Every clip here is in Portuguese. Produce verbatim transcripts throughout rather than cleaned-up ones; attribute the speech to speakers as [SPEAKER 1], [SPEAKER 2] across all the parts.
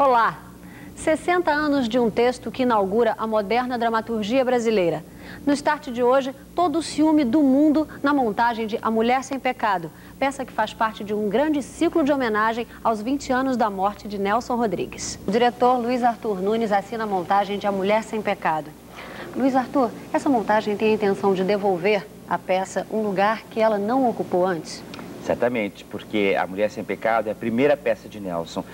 [SPEAKER 1] Olá! sessenta anos de um texto que inaugura a moderna dramaturgia brasileira. No Start de hoje, todo o ciúme do mundo na montagem de A Mulher Sem Pecado, peça que faz parte de um grande ciclo de homenagem aos vinte anos da morte de Nelson Rodrigues. O diretor Luiz Arthur Nunes assina a montagem de A Mulher Sem Pecado. Luiz Arthur, essa montagem tem a intenção de devolver à peça um lugar que ela não ocupou antes?
[SPEAKER 2] Certamente, porque A Mulher Sem Pecado é a primeira peça de Nelson.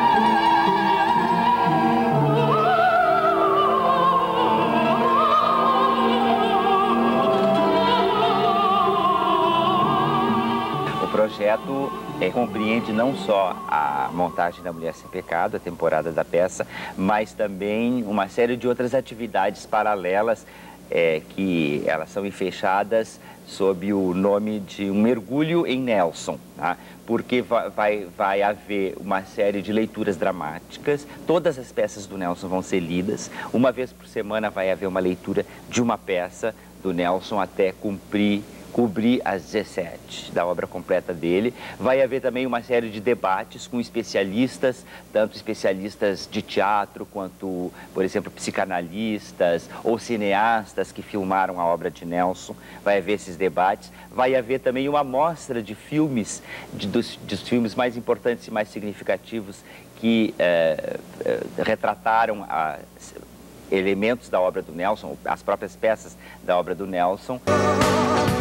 [SPEAKER 2] O projeto é, compreende não só a montagem da Mulher Sem Pecado, a temporada da peça, mas também uma série de outras atividades paralelas é, que elas são fechadas sob o nome de um mergulho em Nelson, tá? Porque vai, vai, vai haver uma série de leituras dramáticas, todas as peças do Nelson vão ser lidas, uma vez por semana vai haver uma leitura de uma peça do Nelson até cumprir cobrir as dezessete da obra completa dele. Vai haver também uma série de debates com especialistas, tanto especialistas de teatro quanto, por exemplo, psicanalistas ou cineastas que filmaram a obra de Nelson. Vai haver esses debates. Vai haver também uma mostra de filmes, de, dos, dos filmes mais importantes e mais significativos que eh, eh, retrataram a, elementos da obra do Nelson, as próprias peças da obra do Nelson.